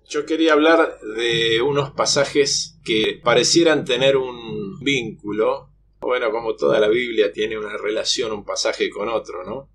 Yo quería hablar de unos pasajes que parecieran tener un vínculo. Bueno, como toda la Biblia tiene una relación un pasaje con otro, ¿no?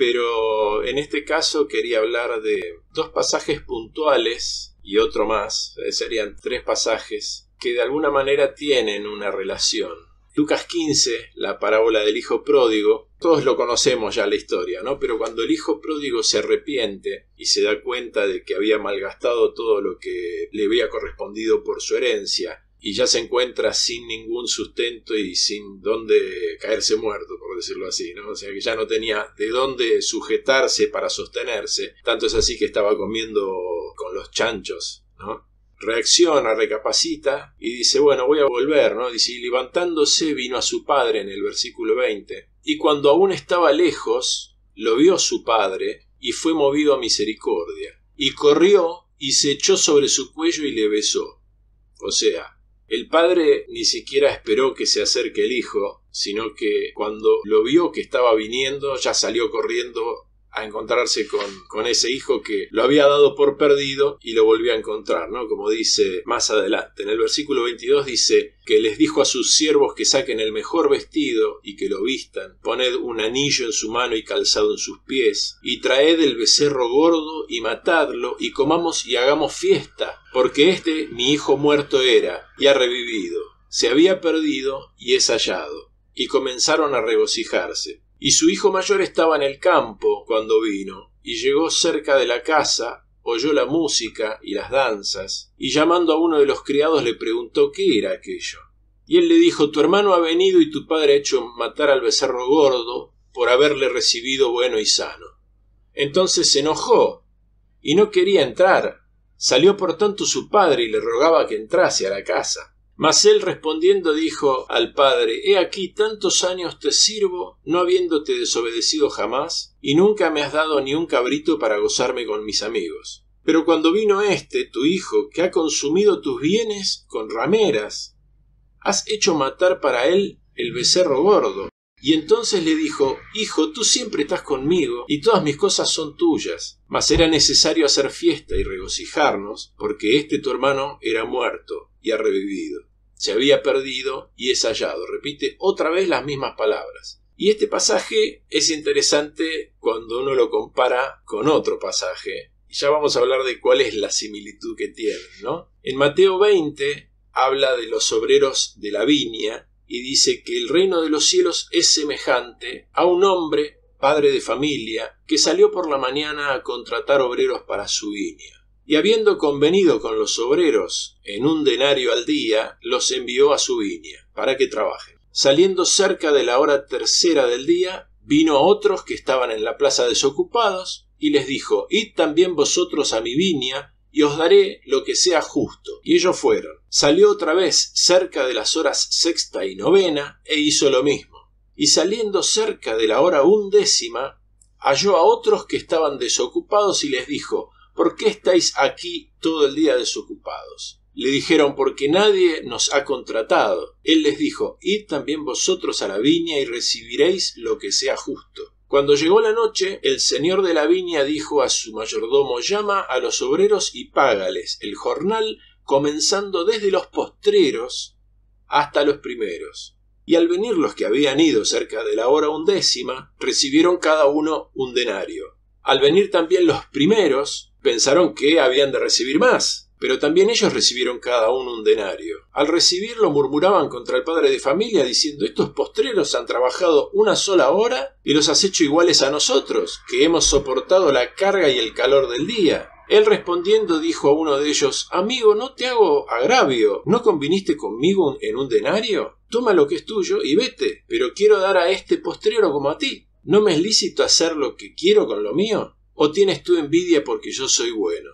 Pero en este caso quería hablar de dos pasajes puntuales y otro más. Serían tres pasajes que de alguna manera tienen una relación. Lucas 15, la parábola del hijo pródigo, todos lo conocemos ya la historia, ¿no? Pero cuando el hijo pródigo se arrepiente y se da cuenta de que había malgastado todo lo que le había correspondido por su herencia y ya se encuentra sin ningún sustento y sin dónde caerse muerto, por decirlo así, ¿no? O sea que ya no tenía de dónde sujetarse para sostenerse, tanto es así que estaba comiendo con los chanchos, ¿no? Reacciona, recapacita y dice, bueno, voy a volver, ¿no? Dice, y levantándose vino a su padre en el versículo 20. Y cuando aún estaba lejos, lo vio su padre y fue movido a misericordia. Y corrió y se echó sobre su cuello y le besó. O sea, el padre ni siquiera esperó que se acerque el hijo, sino que cuando lo vio que estaba viniendo, ya salió corriendo a encontrarse con ese hijo que lo había dado por perdido y lo volvió a encontrar, ¿no? Como dice más adelante. En el versículo 22 dice que les dijo a sus siervos que saquen el mejor vestido y que lo vistan, poned un anillo en su mano y calzado en sus pies, y traed el becerro gordo y matadlo, y comamos y hagamos fiesta, porque mi hijo muerto era, y ha revivido, se había perdido y es hallado. Y comenzaron a regocijarse. Y su hijo mayor estaba en el campo cuando vino, y llegó cerca de la casa, oyó la música y las danzas, y llamando a uno de los criados le preguntó qué era aquello. Y él le dijo, tu hermano ha venido y tu padre ha hecho matar al becerro gordo por haberle recibido bueno y sano. Entonces se enojó, y no quería entrar. Salió por tanto su padre y le rogaba que entrase a la casa. Mas él respondiendo dijo al padre, he aquí tantos años te sirvo, no habiéndote desobedecido jamás, y nunca me has dado ni un cabrito para gozarme con mis amigos. Pero cuando vino tu hijo, que ha consumido tus bienes con rameras, has hecho matar para él el becerro gordo. Y entonces le dijo, hijo, tú siempre estás conmigo, y todas mis cosas son tuyas. Mas era necesario hacer fiesta y regocijarnos, porque tu hermano era muerto y ha revivido. Se había perdido y es hallado. Repite otra vez las mismas palabras. Y este pasaje es interesante cuando uno lo compara con otro pasaje. Y ya vamos a hablar de cuál es la similitud que tienen, ¿no? En Mateo 20 habla de los obreros de la viña y dice que el reino de los cielos es semejante a un hombre, padre de familia, que salió por la mañana a contratar obreros para su viña. Y habiendo convenido con los obreros en un denario al día, los envió a su viña, para que trabajen. Saliendo cerca de la hora tercera del día, vino a otros que estaban en la plaza desocupados, y les dijo, id también vosotros a mi viña, y os daré lo que sea justo. Y ellos fueron. Salió otra vez cerca de las horas sexta y novena, e hizo lo mismo. Y saliendo cerca de la hora 11, halló a otros que estaban desocupados, y les dijo, ¿por qué estáis aquí todo el día desocupados? Le dijeron, porque nadie nos ha contratado. Él les dijo, id también vosotros a la viña y recibiréis lo que sea justo. Cuando llegó la noche, el señor de la viña dijo a su mayordomo, llama a los obreros y págales el jornal, comenzando desde los postreros hasta los primeros. Y al venir los que habían ido cerca de la hora 11, recibieron cada uno un denario. Al venir también los primeros, pensaron que habían de recibir más, pero también ellos recibieron cada uno un denario. Al recibirlo murmuraban contra el padre de familia, diciendo, estos postreros han trabajado una sola hora y los has hecho iguales a nosotros, que hemos soportado la carga y el calor del día. Él respondiendo dijo a uno de ellos, amigo, no te hago agravio, ¿no conviniste conmigo en un denario? Toma lo que es tuyo y vete, pero quiero dar a este postrero como a ti. ¿No me es lícito hacer lo que quiero con lo mío? ¿O tienes tú envidia porque yo soy bueno?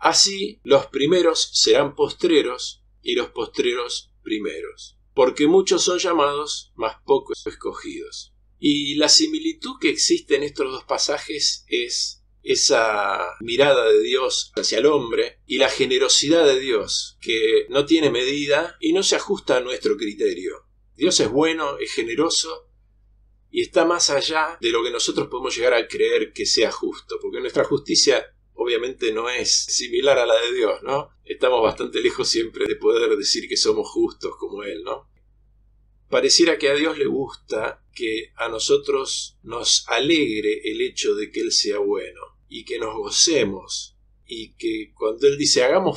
Así los primeros serán postreros y los postreros primeros, porque muchos son llamados, mas pocos escogidos. Y la similitud que existe en estos dos pasajes es esa mirada de Dios hacia el hombre y la generosidad de Dios, que no tiene medida y no se ajusta a nuestro criterio. Dios es bueno, es generoso y está más allá de lo que nosotros podemos llegar a creer que sea justo, porque nuestra justicia obviamente no es similar a la de Dios, ¿no? Estamos bastante lejos siempre de poder decir que somos justos como Él, ¿no? Pareciera que a Dios le gusta que a nosotros nos alegre el hecho de que Él sea bueno y que nos gocemos y que cuando Él dice hagamos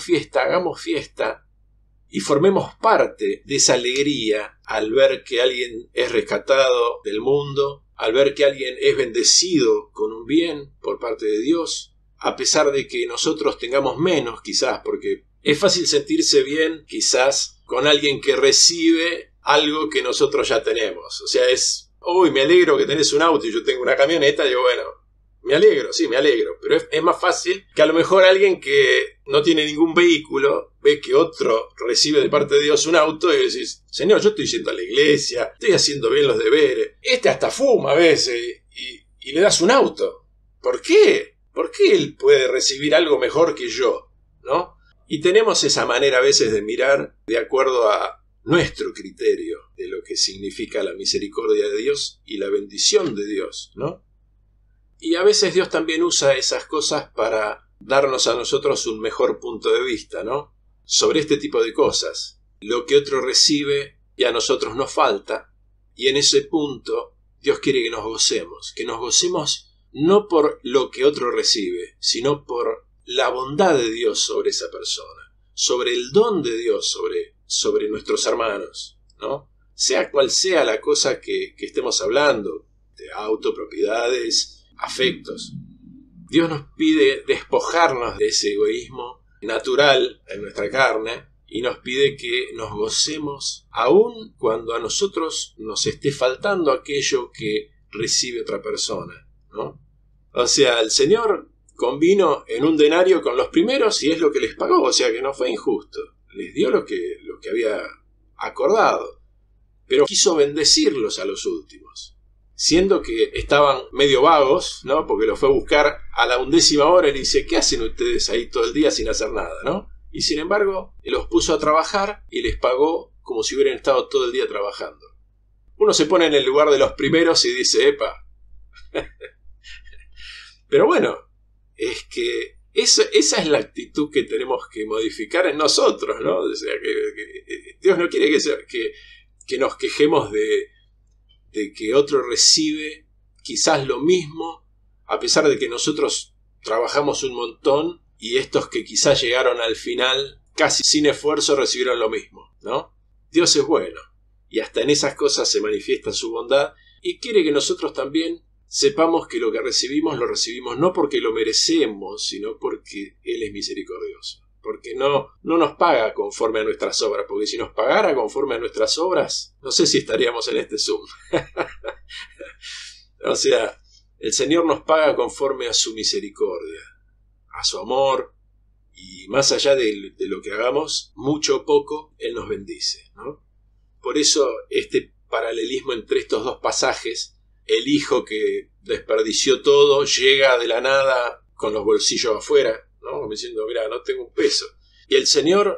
fiesta y formemos parte de esa alegría al ver que alguien es rescatado del mundo, al ver que alguien es bendecido con un bien por parte de Dios, a pesar de que nosotros tengamos menos quizás, porque es fácil sentirse bien quizás con alguien que recibe algo que nosotros ya tenemos. O sea, me alegro que tenés un auto y yo tengo una camioneta, digo, bueno, me alegro, pero es más fácil que a lo mejor alguien que no tiene ningún vehículo ve que otro recibe de parte de Dios un auto y decís, Señor, yo estoy yendo a la iglesia, estoy haciendo bien los deberes, hasta fuma a veces y le das un auto. ¿Por qué? ¿Por qué él puede recibir algo mejor que yo? ¿No? Y tenemos esa manera a veces de mirar de acuerdo a nuestro criterio de lo que significa la misericordia de Dios y la bendición de Dios, ¿no? Y a veces Dios también usa esas cosas para darnos a nosotros un mejor punto de vista, ¿no? Sobre este tipo de cosas. Lo que otro recibe y a nosotros nos falta. Y en ese punto Dios quiere que nos gocemos no por lo que otro recibe, sino por la bondad de Dios sobre esa persona, sobre el don de Dios sobre nuestros hermanos, ¿no? Sea cual sea la cosa que estemos hablando, de auto, propiedades, afectos. Dios nos pide despojarnos de ese egoísmo natural en nuestra carne y nos pide que nos gocemos aun cuando a nosotros nos esté faltando aquello que recibe otra persona, ¿no? O sea, el Señor convino en un denario con los primeros y es lo que les pagó, o sea que no fue injusto. Les dio lo que había acordado, pero quiso bendecirlos a los últimos, siendo que estaban medio vagos, ¿no? Porque los fue a buscar a la 11ª hora y le dice, ¿qué hacen ustedes ahí todo el día sin hacer nada, ¿no? Y sin embargo, los puso a trabajar y les pagó como si hubieran estado todo el día trabajando. Uno se pone en el lugar de los primeros y dice, epa. Pero bueno, es que esa es la actitud que tenemos que modificar en nosotros, ¿no? O sea, que Dios no quiere que nos quejemos de que otro recibe quizás lo mismo, a pesar de que nosotros trabajamos un montón y estos que quizás llegaron al final casi sin esfuerzo recibieron lo mismo, ¿no? Dios es bueno y hasta en esas cosas se manifiesta su bondad y quiere que nosotros también sepamos que lo que recibimos lo recibimos no porque lo merecemos, sino porque Él es misericordioso. Porque no nos paga conforme a nuestras obras, porque si nos pagara conforme a nuestras obras, no sé si estaríamos en este Zoom. O sea, el Señor nos paga conforme a su misericordia, a su amor, y más allá de lo que hagamos, mucho o poco, Él nos bendice, ¿no? Por eso este paralelismo entre estos dos pasajes, el hijo que desperdició todo llega de la nada con los bolsillos afuera, ¿no? Como diciendo, mira, no tengo un peso. Y el Señor,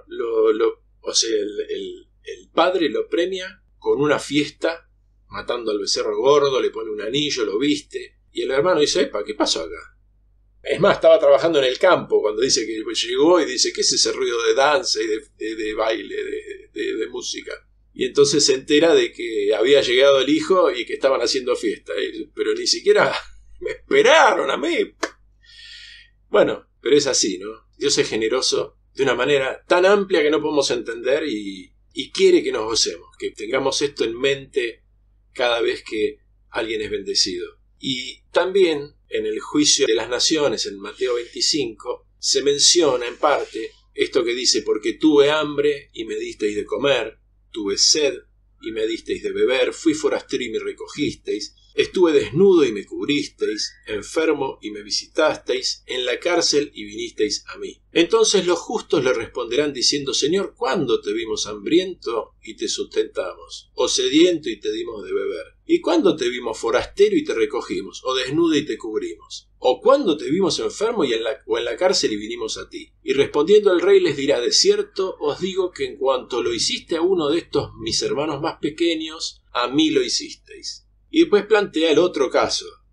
el padre lo premia con una fiesta, matando al becerro gordo, le pone un anillo, lo viste. Y el hermano dice, epa, ¿qué pasó acá? Es más, estaba trabajando en el campo cuando dice que llegó y dice, ¿qué es ese ruido de danza y de baile, de música? Y entonces se entera de que había llegado el hijo y que estaban haciendo fiesta. Pero ni siquiera me esperaron a mí. Bueno, pero es así, ¿no? Dios es generoso de una manera tan amplia que no podemos entender y quiere que nos gocemos, que tengamos esto en mente cada vez que alguien es bendecido. Y también en el juicio de las naciones, en Mateo 25, se menciona en parte esto que dice, porque tuve hambre y me disteis de comer, tuve sed y me disteis de beber, fui forastero y me recogisteis, estuve desnudo y me cubristeis, enfermo y me visitasteis, en la cárcel y vinisteis a mí. Entonces los justos le responderán diciendo, Señor, ¿cuándo te vimos hambriento y te sustentamos? ¿O sediento y te dimos de beber? ¿Y cuándo te vimos forastero y te recogimos? ¿O desnudo y te cubrimos? ¿O cuándo te vimos enfermo o en la cárcel y vinimos a ti? Y respondiendo el rey les dirá, de cierto os digo que en cuanto lo hiciste a uno de estos mis hermanos más pequeños, a mí lo hicisteis. Y después plantea el otro caso,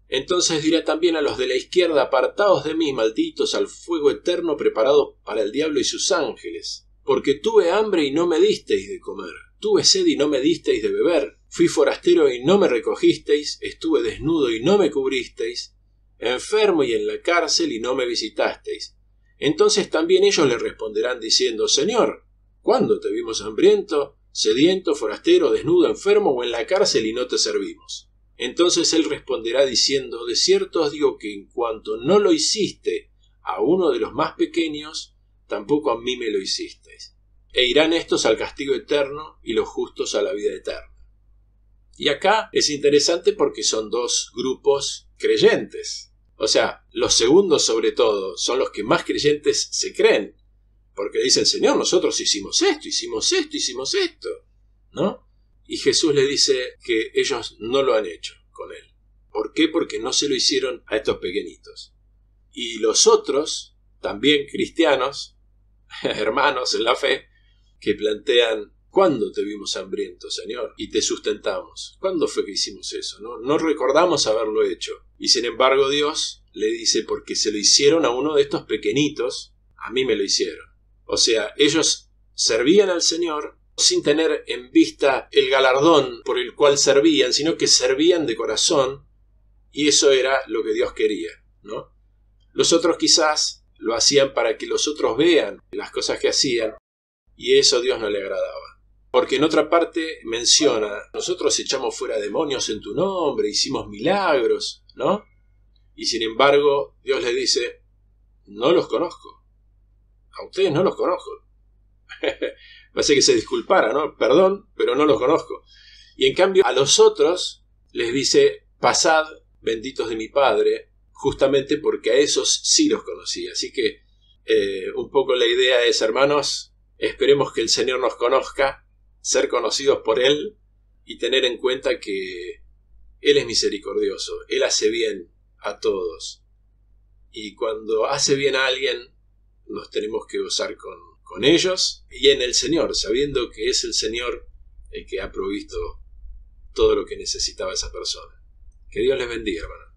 Entonces dirá también a los de la izquierda: apartaos de mí, malditos, al fuego eterno preparado para el diablo y sus ángeles. Porque tuve hambre y no me disteis de comer, tuve sed y no me disteis de beber, fui forastero y no me recogisteis, estuve desnudo y no me cubristeis, enfermo y en la cárcel y no me visitasteis. Entonces también ellos le responderán diciendo: Señor, ¿cuándo te vimos hambriento, sediento, forastero, desnudo, enfermo o en la cárcel y no te servimos? Entonces él responderá diciendo: de cierto os digo que en cuanto no lo hiciste a uno de los más pequeños, tampoco a mí me lo hicisteis. E irán estos al castigo eterno y los justos a la vida eterna. Y acá es interesante porque son dos grupos creyentes. O sea, los segundos sobre todo son los que más creyentes se creen. Porque dicen: Señor, nosotros hicimos esto, ¿no? Y Jesús le dice que ellos no lo han hecho con él. ¿Por qué? Porque no se lo hicieron a estos pequeñitos. Y los otros, también cristianos, hermanos en la fe, que plantean: ¿cuándo te vimos hambriento, Señor, y te sustentamos? ¿Cuándo fue que hicimos eso? No recordamos haberlo hecho. Y sin embargo Dios le dice: porque se lo hicieron a uno de estos pequeñitos, a mí me lo hicieron. O sea, ellos servían al Señor sin tener en vista el galardón por el cual servían, sino que servían de corazón, y eso era lo que Dios quería, ¿no? Los otros quizás lo hacían para que los otros vean las cosas que hacían, y eso a Dios no le agradaba. Porque en otra parte menciona: nosotros echamos fuera demonios en tu nombre, hicimos milagros, ¿no? Y sin embargo Dios le dice: no los conozco, a ustedes no los conozco. Parece que se disculpara, ¿no? Perdón, pero no los conozco. Y en cambio a los otros les dice: pasad, benditos de mi Padre, justamente porque a esos sí los conocía. Así que un poco la idea es: hermanos, esperemos que el Señor nos conozca, ser conocidos por Él y tener en cuenta que Él es misericordioso, Él hace bien a todos. Y cuando hace bien a alguien, nos tenemos que gozar con ellos y en el Señor, sabiendo que es el Señor el que ha provisto todo lo que necesitaba esa persona. Que Dios les bendiga, hermanos.